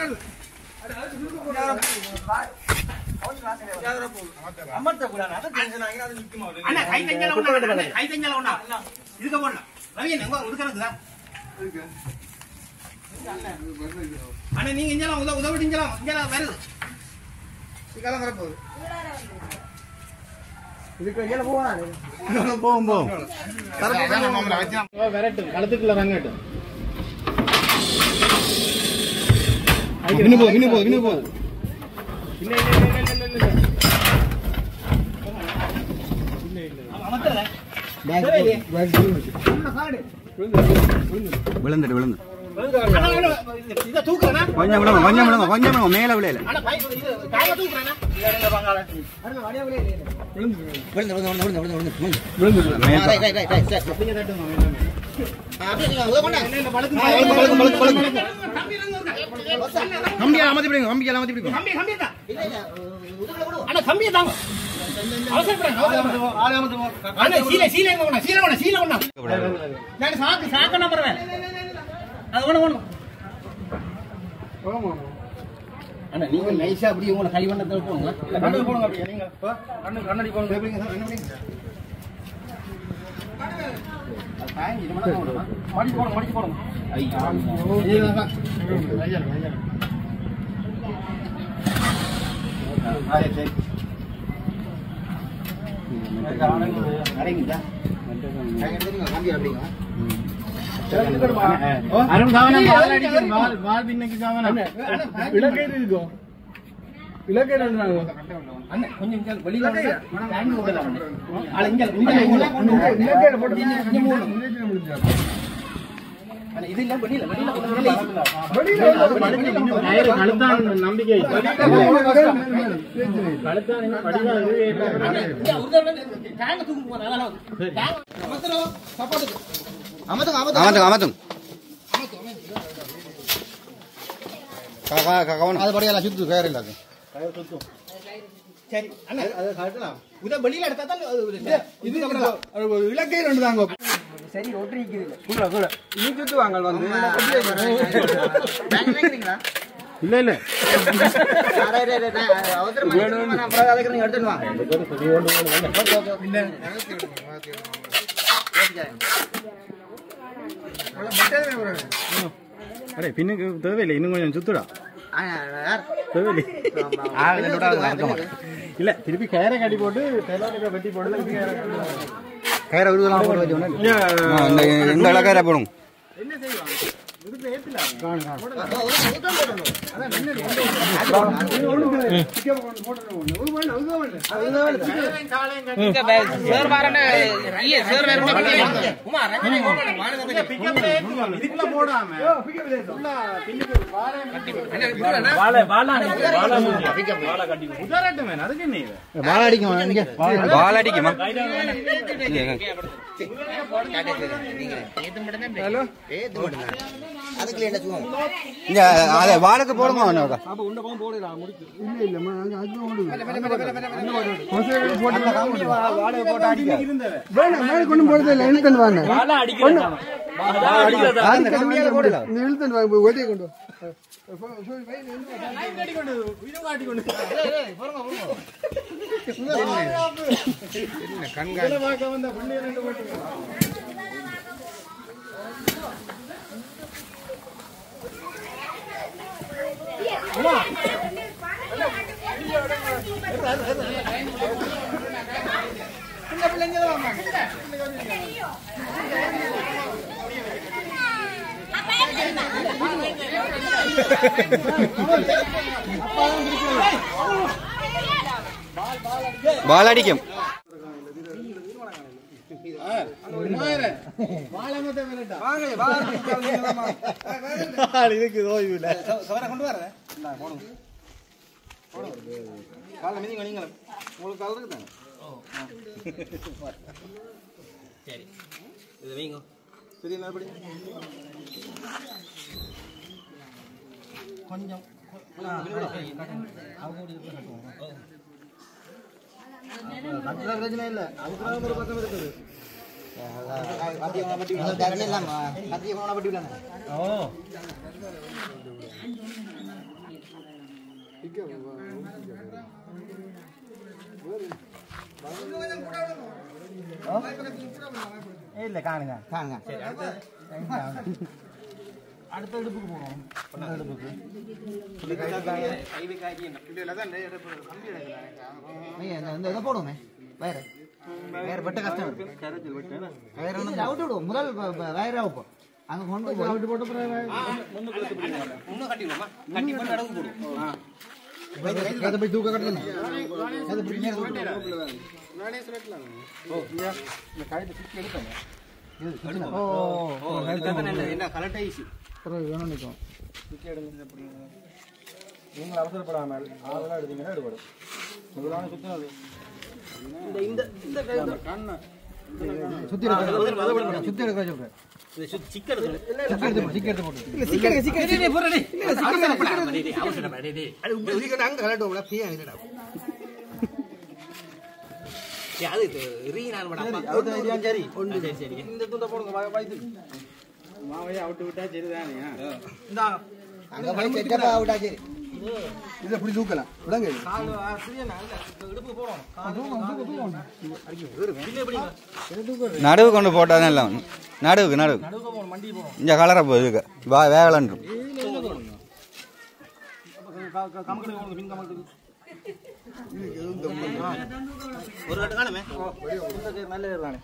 நீங்க இங்கெல்லாம் உதவிட்டீங்களா இங்கெல்லாம் வருது இதுக்கெல்லாம் வரப்போகுது போகும் விரட்டும் களத்துக்குள்ள வாங்கட்டும் போகுது விழுந்து கொஞ்சம் மேல விளையல நீங்க நைஸா அப்படி உங்களை கை வண்ணத்தை போங்க போடுங்க அப்படியே நீங்க கண்ணாடி போடுங்க மடிச்சு போடுங்க நம்பிக்கை அது படியெல்லாம் சுத்து வேற இல்லாது சரி அண்ணா அது கரெக்டலாம் உத வெளியில எடுத்தா தான் இது இலக்கை ரெண்டு தாங்க சரி ஒட்டி நிக்குது கூட நீ சுத்து வாங்க வந்து இல்ல இல்ல அவசரமா அப்புறம் அதுக்கு நீங்க எடுத்துட்டு வாங்க அடே பின்னுக்கு தேவையில்லை இன்னும் கொஞ்சம் சுத்துடா இல்ல திருப்பி கயிறை கட்டி போட்டு வெட்டி போட்டு கயிறை விருதெல்லாம் போட்டு வச்சோம்னா எந்த அளவு கயிறை போடும் என்ன செய்வாங்க வாழைக்கு போடுமா பால் அடிக்கும் இதுக்கு ஓய்வு இல்ல கொண்டு வர கால மீதி நீங்களும் உங்களுக்கு கால் இருக்கு தானே சரி இது வைங்க பெரிய மறுபடி கொஞ்சம் பிரச்சனை இல்லை அதுக்கு ஒரு பக்கம் இருக்குது ஓ இல்ல காணுங்க காணுங்க அடுத்த எடுப்புக்கு போறோம் எடுப்புக்கு இந்த இதை போடுவோமே வேற வேற வெட்ட கஷ்டம் வேற ஒன்று அவுட்டு விடுவோம் முதல் வேற வைப்போம் அங்கே கொண்டு அவுட்டு போட்டு அதை போய் தூக்க கட்டணும் அதை நீங்கள் அவசரப்படாமல் அதெல்லாம் எடுத்தீங்கன்னா எடுபடும் முதலான சுத்தினது கண்ணை சுத்தி எடுக்க சொல்றேன் மாவையை அவுட்டு விட்டா சரிதானே இதை எப்படி தூக்கலாம் விடங்க நடுவு கொண்டு போட்டாதான் இல்லை நடுவுக்கு நடுவு இந்த கலரை போகுது வேகலன்று ஒரு கட்டு காணுமே நல்ல தானே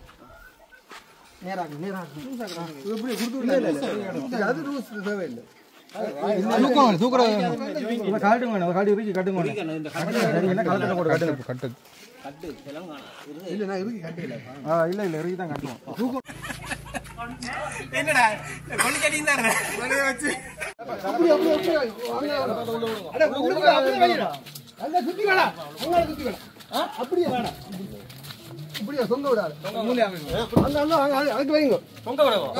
என்னடா கொண்டு கட்டியிருந்தாரு அப்படியே வேணாம் இப்படியா தொங்க விடாது அதுக்கு வைங்க பொங்க விடுவோம்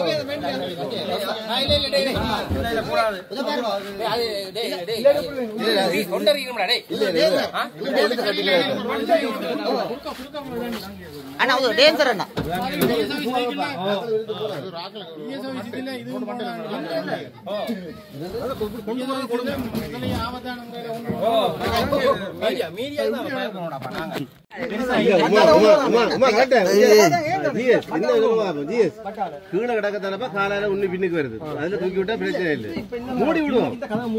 அண்ணா அது டேஞ்சர் அண்ணா கீழே கிடக்கத்தானப்ப காலால ஒண்ணு பின்னுக்கு வருது அதுல தூக்கி விட்டா பிரச்சனை இல்லை மூடி விடுவோம்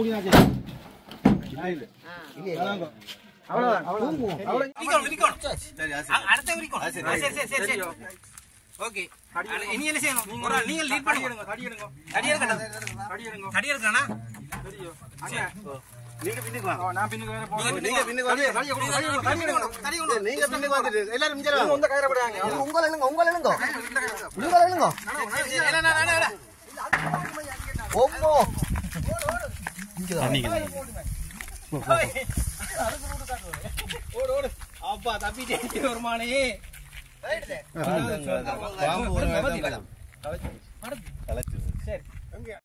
இனி என்ன செய்யணும் நீங்க லீட் பண்ணுங்க கடி எடுக்கணும் நீங்க பின்னுக்கு வாங்க நான் பின்னுக்கு வேற போறேன் நீங்க பின்னுக்கு வாங்க நீங்க பின்னுக்கு வந்துட்டு எல்லாரும் இங்க வாங்க உங்க கயிற போடுங்க உங்கள எழுங்க ஓம்மோ ஓடு அப்பா தப்பிட்டே வருமானே சரி